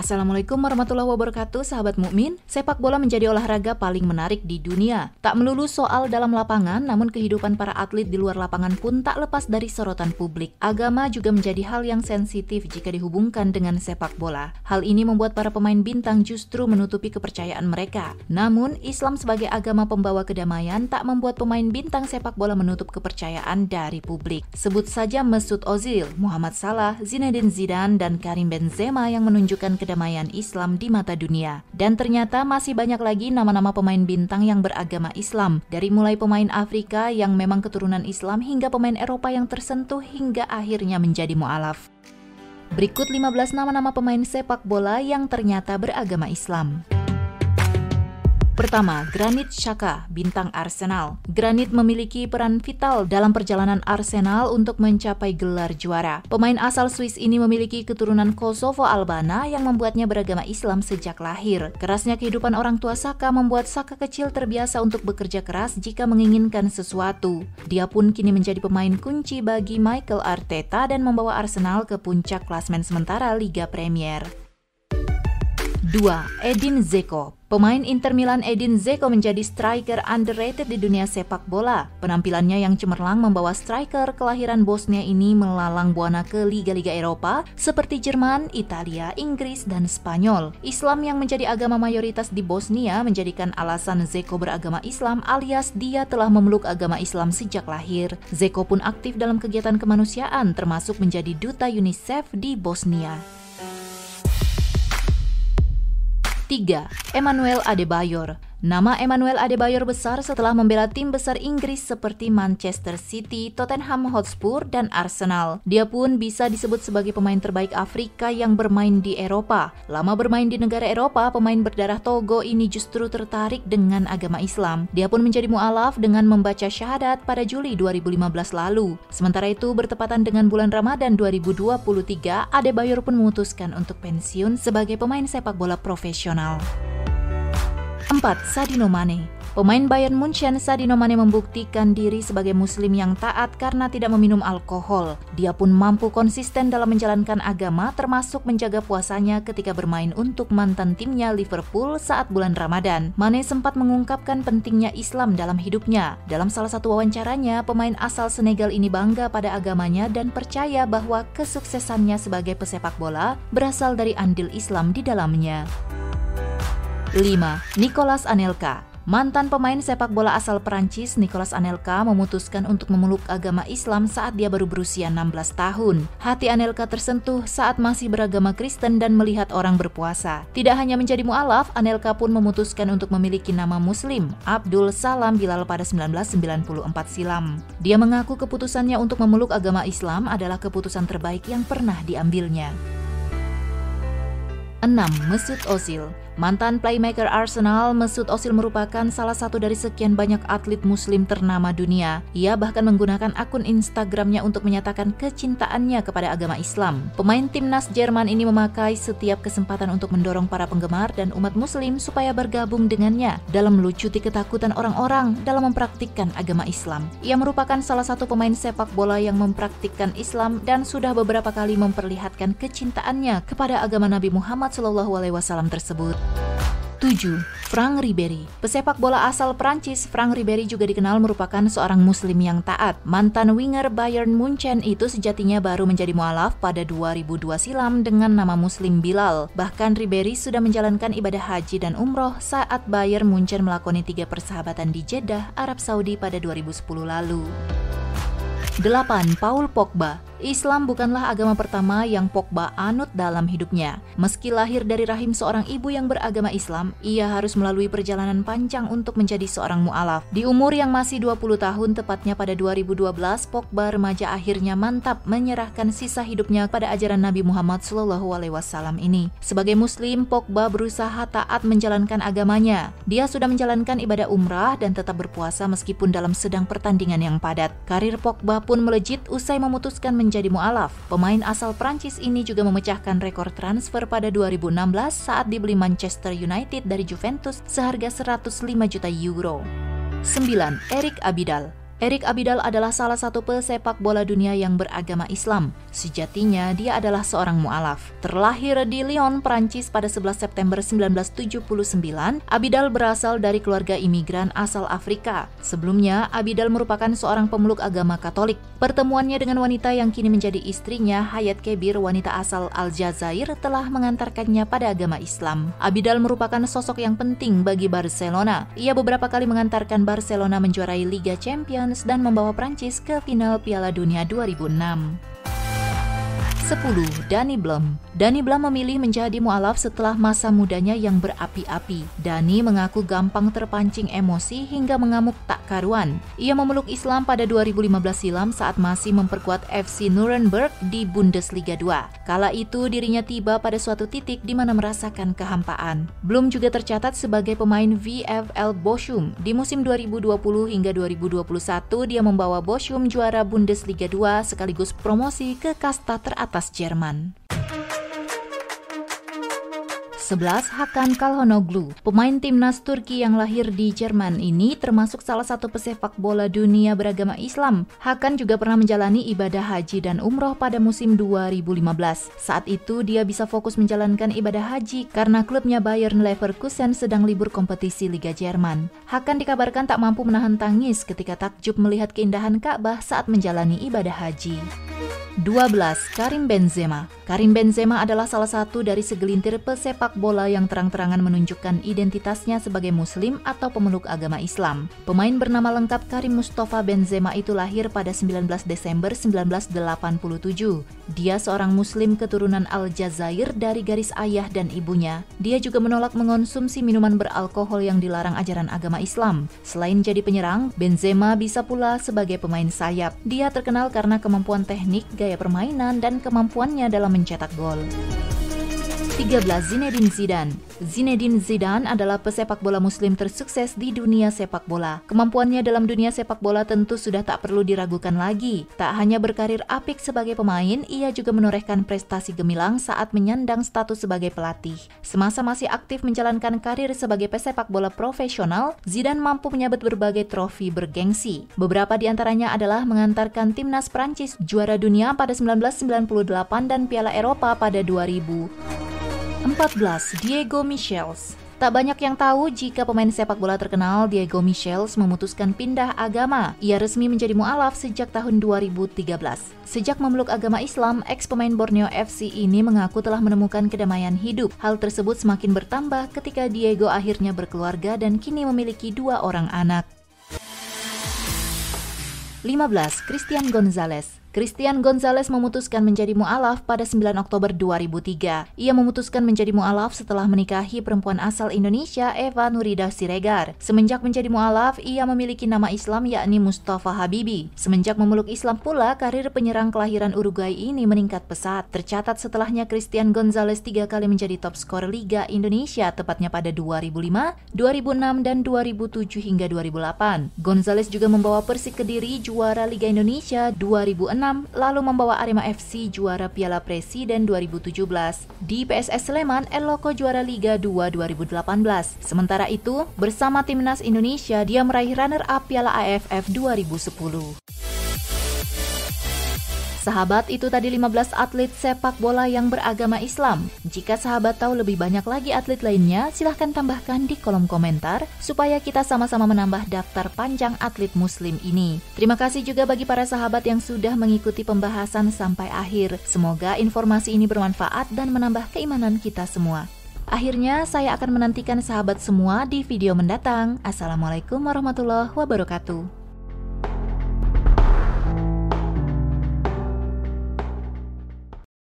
Assalamualaikum warahmatullahi wabarakatuh, sahabat mukmin. Sepak bola menjadi olahraga paling menarik di dunia. Tak melulu soal dalam lapangan, namun kehidupan para atlet di luar lapangan pun tak lepas dari sorotan publik. Agama juga menjadi hal yang sensitif jika dihubungkan dengan sepak bola. Hal ini membuat para pemain bintang justru menutupi kepercayaan mereka. Namun, Islam sebagai agama pembawa kedamaian tak membuat pemain bintang sepak bola menutup kepercayaan dari publik. Sebut saja Mesut Ozil, Muhammad Salah, Zinedine Zidane, dan Karim Benzema yang menunjukkan kedamaian Islam di mata dunia. Dan ternyata masih banyak lagi nama-nama pemain bintang yang beragama Islam, dari mulai pemain Afrika yang memang keturunan Islam hingga pemain Eropa yang tersentuh hingga akhirnya menjadi mu'alaf. Berikut 15 nama-nama pemain sepak bola yang ternyata beragama Islam. Pertama, Granit Xhaka, bintang Arsenal. Granit memiliki peran vital dalam perjalanan Arsenal untuk mencapai gelar juara. Pemain asal Swiss ini memiliki keturunan Kosovo-Albana yang membuatnya beragama Islam sejak lahir. Kerasnya kehidupan orang tua Xhaka membuat Xhaka kecil terbiasa untuk bekerja keras jika menginginkan sesuatu. Dia pun kini menjadi pemain kunci bagi Mikel Arteta dan membawa Arsenal ke puncak klasemen sementara Liga Premier. 2. Edin Dzeko. Pemain Inter Milan Edin Dzeko menjadi striker underrated di dunia sepak bola. Penampilannya yang cemerlang membawa striker kelahiran Bosnia ini melalang buana ke liga-liga Eropa seperti Jerman, Italia, Inggris, dan Spanyol. Islam yang menjadi agama mayoritas di Bosnia menjadikan alasan Dzeko beragama Islam alias dia telah memeluk agama Islam sejak lahir. Dzeko pun aktif dalam kegiatan kemanusiaan termasuk menjadi duta UNICEF di Bosnia. 3. Emmanuel Adebayor. Nama Emmanuel Adebayor besar setelah membela tim besar Inggris seperti Manchester City, Tottenham Hotspur, dan Arsenal. Dia pun bisa disebut sebagai pemain terbaik Afrika yang bermain di Eropa. Lama bermain di negara Eropa, pemain berdarah Togo ini justru tertarik dengan agama Islam. Dia pun menjadi mu'alaf dengan membaca syahadat pada Juli 2015 lalu. Sementara itu, bertepatan dengan bulan Ramadan 2023, Adebayor pun memutuskan untuk pensiun sebagai pemain sepak bola profesional. 4. Sadio Mane. Pemain Bayern Munchen Sadio Mane membuktikan diri sebagai muslim yang taat karena tidak meminum alkohol. Dia pun mampu konsisten dalam menjalankan agama termasuk menjaga puasanya ketika bermain untuk mantan timnya Liverpool saat bulan Ramadan. Mane sempat mengungkapkan pentingnya Islam dalam hidupnya. Dalam salah satu wawancaranya, pemain asal Senegal ini bangga pada agamanya dan percaya bahwa kesuksesannya sebagai pesepak bola berasal dari andil Islam di dalamnya. 5. Nicolas Anelka. Mantan pemain sepak bola asal Perancis, Nicolas Anelka memutuskan untuk memeluk agama Islam saat dia baru berusia 16 tahun. Hati Anelka tersentuh saat masih beragama Kristen dan melihat orang berpuasa. Tidak hanya menjadi mu'alaf, Anelka pun memutuskan untuk memiliki nama Muslim, Abdul Salam Bilal pada 1994 silam. Dia mengaku keputusannya untuk memeluk agama Islam adalah keputusan terbaik yang pernah diambilnya. 6. Mesut Ozil. Mantan playmaker Arsenal, Mesut Ozil merupakan salah satu dari sekian banyak atlet muslim ternama dunia. Ia bahkan menggunakan akun Instagramnya untuk menyatakan kecintaannya kepada agama Islam. Pemain timnas Jerman ini memakai setiap kesempatan untuk mendorong para penggemar dan umat muslim supaya bergabung dengannya dalam melucuti ketakutan orang-orang dalam mempraktikkan agama Islam. Ia merupakan salah satu pemain sepak bola yang mempraktikkan Islam dan sudah beberapa kali memperlihatkan kecintaannya kepada agama Nabi Muhammad SAW tersebut. 7. Franck Ribéry. Pesepak bola asal Prancis, Franck Ribéry juga dikenal merupakan seorang muslim yang taat. Mantan winger Bayern Munchen itu sejatinya baru menjadi mu'alaf pada 2002 silam dengan nama Muslim Bilal. Bahkan Ribéry sudah menjalankan ibadah haji dan umroh saat Bayern Munchen melakoni 3 persahabatan di Jeddah, Arab Saudi pada 2010 lalu. 8. Paul Pogba. Islam bukanlah agama pertama yang Pogba anut dalam hidupnya. Meski lahir dari rahim seorang ibu yang beragama Islam, ia harus melalui perjalanan panjang untuk menjadi seorang mu'alaf. Di umur yang masih 20 tahun, tepatnya pada 2012, Pogba remaja akhirnya mantap menyerahkan sisa hidupnya pada ajaran Nabi Muhammad SAW ini. Sebagai muslim, Pogba berusaha taat menjalankan agamanya. Dia sudah menjalankan ibadah umrah dan tetap berpuasa meskipun dalam sedang pertandingan yang padat. Karir Pogba pun melejit usai memutuskan menjadi mu'alaf. Pemain asal Prancis ini juga memecahkan rekor transfer pada 2016 saat dibeli Manchester United dari Juventus seharga 105 juta euro. 9. Eric Abidal. Eric Abidal adalah salah satu pesepak bola dunia yang beragama Islam. Sejatinya, dia adalah seorang mu'alaf. Terlahir di Lyon, Prancis pada 11 September 1979, Abidal berasal dari keluarga imigran asal Afrika. Sebelumnya, Abidal merupakan seorang pemeluk agama Katolik. Pertemuannya dengan wanita yang kini menjadi istrinya, Hayat Kebir, wanita asal Aljazair, telah mengantarkannya pada agama Islam. Abidal merupakan sosok yang penting bagi Barcelona. Ia beberapa kali mengantarkan Barcelona menjuarai Liga Champions dan membawa Prancis ke final Piala Dunia 2006. 10. Dani Blum. Dani Blum memilih menjadi mu'alaf setelah masa mudanya yang berapi-api. Dani mengaku gampang terpancing emosi hingga mengamuk tak karuan. Ia memeluk Islam pada 2015 silam saat masih memperkuat FC Nuremberg di Bundesliga 2. Kala itu dirinya tiba pada suatu titik di mana merasakan kehampaan. Blum juga tercatat sebagai pemain VfL Bochum. Di musim 2020 hingga 2021 dia membawa Bochum juara Bundesliga 2 sekaligus promosi ke kasta teratas Jerman. 11. Hakan Calhanoglu. Pemain timnas Turki yang lahir di Jerman ini termasuk salah satu pesepak bola dunia beragama Islam. Hakan juga pernah menjalani ibadah haji dan umroh pada musim 2015. Saat itu dia bisa fokus menjalankan ibadah haji karena klubnya Bayern Leverkusen sedang libur kompetisi Liga Jerman. Hakan dikabarkan tak mampu menahan tangis ketika takjub melihat keindahan Ka'bah saat menjalani ibadah haji. 12. Karim Benzema. Karim Benzema adalah salah satu dari segelintir pesepak bola yang terang-terangan menunjukkan identitasnya sebagai muslim atau pemeluk agama Islam. Pemain bernama lengkap Karim Mustafa Benzema itu lahir pada 19 Desember 1987. Dia seorang muslim keturunan Aljazair dari garis ayah dan ibunya. Dia juga menolak mengonsumsi minuman beralkohol yang dilarang ajaran agama Islam. Selain jadi penyerang, Benzema bisa pula sebagai pemain sayap. Dia terkenal karena kemampuan teknik, gaya permainan, dan kemampuannya dalam mencetak gol. 13. Zinedine Zidane. Zinedine Zidane adalah pesepak bola muslim tersukses di dunia sepak bola. Kemampuannya dalam dunia sepak bola tentu sudah tak perlu diragukan lagi. Tak hanya berkarir apik sebagai pemain, ia juga menorehkan prestasi gemilang saat menyandang status sebagai pelatih. Semasa masih aktif menjalankan karir sebagai pesepak bola profesional, Zidane mampu menyabet berbagai trofi bergengsi. Beberapa di antaranya adalah mengantarkan timnas Prancis juara dunia pada 1998 dan Piala Eropa pada 2000. 14. Diego Michels. Tak banyak yang tahu jika pemain sepak bola terkenal Diego Michels memutuskan pindah agama. Ia resmi menjadi mu'alaf sejak tahun 2013. Sejak memeluk agama Islam, ex-pemain Borneo FC ini mengaku telah menemukan kedamaian hidup. Hal tersebut semakin bertambah ketika Diego akhirnya berkeluarga dan kini memiliki 2 orang anak. 15. Christian Gonzalez. Christian Gonzalez memutuskan menjadi mu'alaf pada 9 Oktober 2003. Ia memutuskan menjadi mu'alaf setelah menikahi perempuan asal Indonesia Eva Nurida Siregar. Semenjak menjadi mu'alaf, ia memiliki nama Islam yakni Mustafa Habibi. Semenjak memeluk Islam pula, karir penyerang kelahiran Uruguay ini meningkat pesat. Tercatat setelahnya Christian Gonzalez 3 kali menjadi top skor Liga Indonesia, tepatnya pada 2005, 2006, dan 2007 hingga 2008. Gonzalez juga membawa Persik Kediri juara Liga Indonesia 2006, lalu membawa Arema FC juara Piala Presiden 2017. Di PSS Sleman, El Loco juara Liga 2 2018. Sementara itu, bersama timnas Indonesia, dia meraih runner-up Piala AFF 2010. Sahabat, itu tadi 15 atlet sepak bola yang beragama Islam. Jika sahabat tahu lebih banyak lagi atlet lainnya, silahkan tambahkan di kolom komentar supaya kita sama-sama menambah daftar panjang atlet muslim ini. Terima kasih juga bagi para sahabat yang sudah mengikuti pembahasan sampai akhir. Semoga informasi ini bermanfaat dan menambah keimanan kita semua. Akhirnya, saya akan menantikan sahabat semua di video mendatang. Assalamualaikum warahmatullahi wabarakatuh.